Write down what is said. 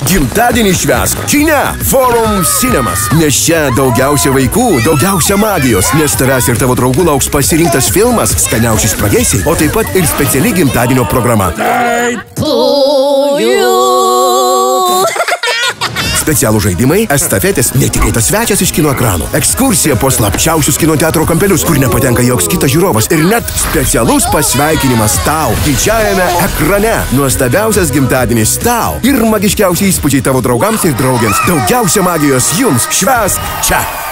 Gimtadienį švęsk kine Forum Cinemas. Nes čia daugiausia vaikų, daugiausia magijos. Nes tavęs ir tavo draugų lauks pasirinktas filmas, skaniausi spragėsiai, o taip pat ir speciali gimtadienio programa. Specialų žaidimai, estafetės, netikėtas svečias iš kino ekranų, ekskursija po slapčiausius kino teatro kampelius, kur nepatenka joks kitas žiūrovas ir net specialus pasveikinimas tau didžiajame ekrane. Nuostabiausias gimtadienis tau ir magiškiausi įspūdžiai tavo draugams ir draugėms. Daugiausia magijos jums švęsk čia.